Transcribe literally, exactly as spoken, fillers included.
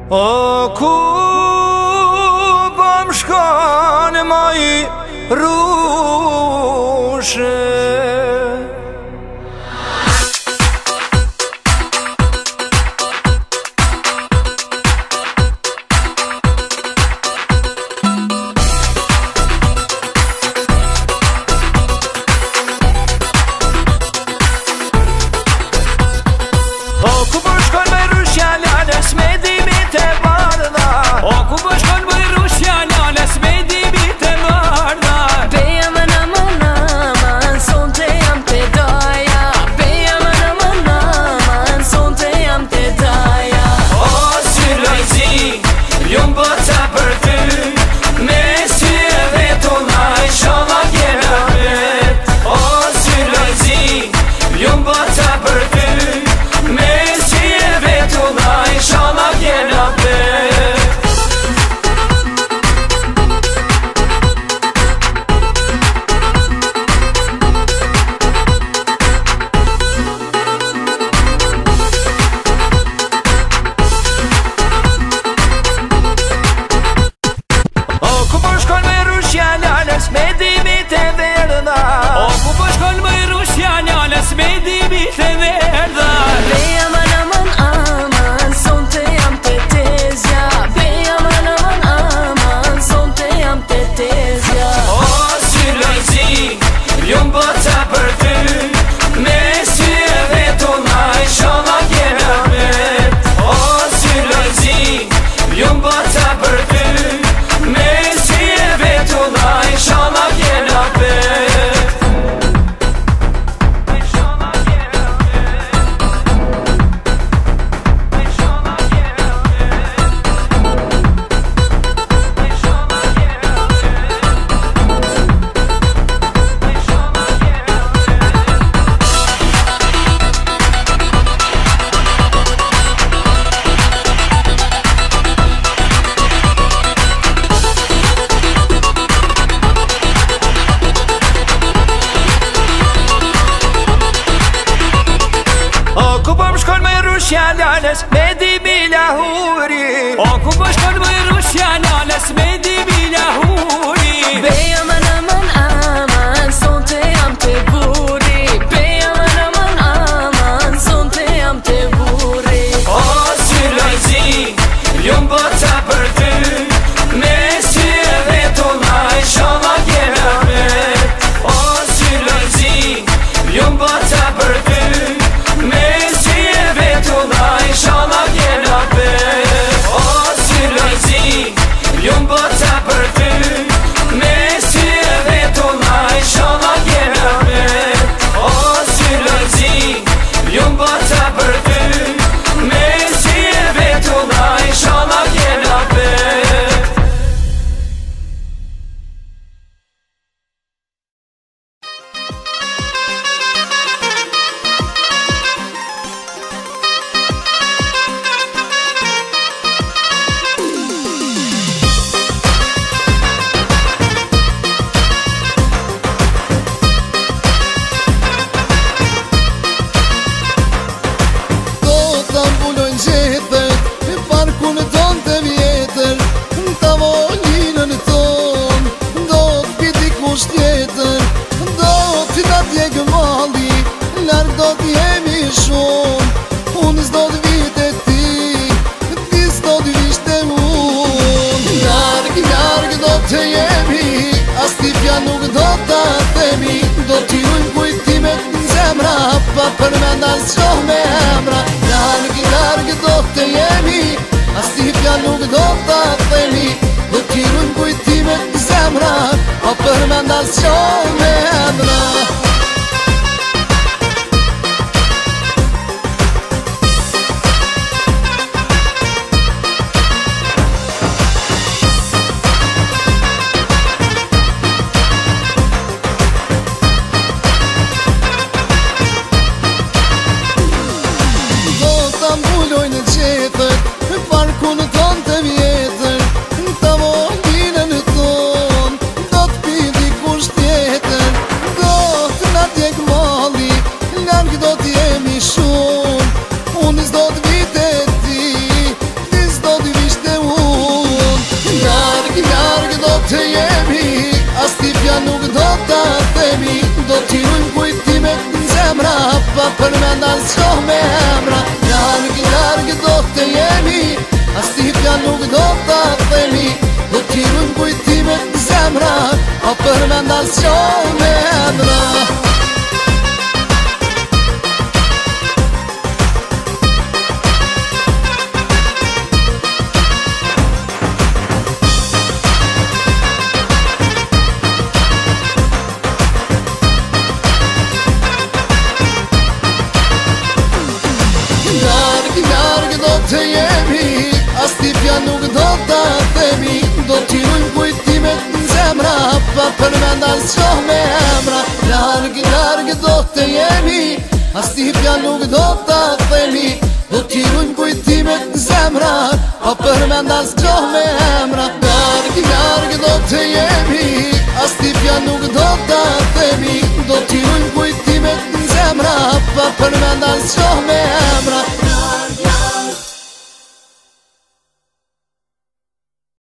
O ku bëm shkon ma i rushe. Lales me di bila huri. O ku po shkon më Rushja lales me di bila huri. Beja aman aman aman, sonte jam te buri. Beja aman aman aman, sonte jam te buri. O si lojzi, jom bota për ty. Me si e vetona inshallah jena vet. O si lojzi, jom bota për ty. Me si e vetona inshallah jena vet. O si lojzi, jom bota për ty. Me si e vetona inshallah jena vet. O si lojzi, jom bota për ty. Me si e vetona inshallah jena vet. Pa përmenda s'qoh me emra. Larg, larg do të jemi, as ti pja nuk do të themi. Do t'irujm kujtimet në zemra, pa përmenda s'qoh me emra. Parkun ton të vjetër, të molinën ton, do t'pi dikush tjetër. përmendan s'koh me emra. Larg, larg do të jemi, as ti pja nuk do të themi. Do t'irujmë kujtimet në zemra, pa përmendan s'koh me emra. Larg, larg do të jemi, as ti pja nuk do të themi. Do t'irujmë kujtimet në zemra, pa përmendan s'koh me emra. Larg, larg do të jemi, as ti pja nuk do të themi. Do t'irujmë kujtimet në zemra, pa përmendan s'koh me emra. Larg, larg do të jemi, as ti pja nuk do të themi. Do t'irujmë kujtimet në zemra, pa përmendan s'koh me